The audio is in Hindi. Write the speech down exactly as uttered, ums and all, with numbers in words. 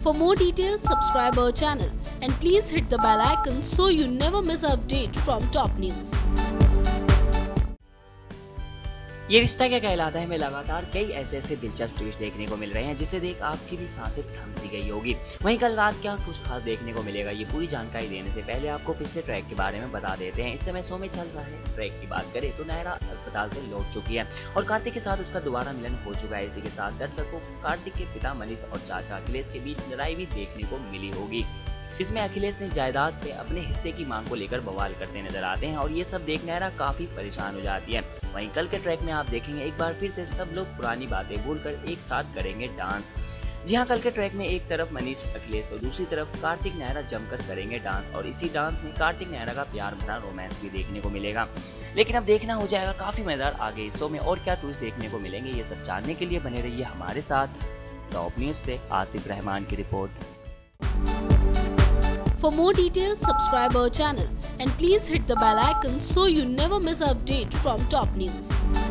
For more details, subscribe our channel and please hit the bell icon so you never miss an update from top news. ये रिश्ता क्या कहलाता है में लगातार कई ऐसे ऐसे दिलचस्प ट्विस्ट देखने को मिल रहे हैं जिसे देख आपकी भी सांसें थम सी गई होगी। वहीं कल रात क्या कुछ खास देखने को मिलेगा, ये पूरी जानकारी देने से पहले आपको पिछले ट्रैक के बारे में बता देते हैं। इस समय शो में चल रहा है ट्रैक की बात करें तो नायरा अस्पताल से लौट चुकी है और कार्तिक के साथ उसका दोबारा मिलन हो चुका है। इसी के साथ दर्शकों को कार्तिक के पिता मनीष और चाचा अखिलेश के बीच लड़ाई भी देखने को मिली होगी, जिसमें अखिलेश ने जायदाद पे अपने हिस्से की मांग को लेकर बवाल करते नजर आते हैं और ये सब देख नायरा काफी परेशान हो जाती है। वहीं कल के ट्रैक में आप देखेंगे एक बार फिर से सब लोग पुरानी बातें भूलकर एक साथ करेंगे डांस। जी हाँ, कल के ट्रैक में एक तरफ मनीष अखिलेश तो दूसरी तरफ कार्तिक नायरा जमकर करेंगे डांस और इसी डांस में कार्तिक नायरा का प्यार भरा रोमांस भी देखने को मिलेगा। लेकिन अब देखना हो जाएगा काफी मजेदार आगे इस शो में और क्या ट्विस्ट देखने को मिलेंगे। ये सब जानने के लिए बने रहिए हमारे साथ। टॉप न्यूज से आसिफ रहमान की report. For more details, subscribe our channel and please hit the bell icon so you never miss an update from top news.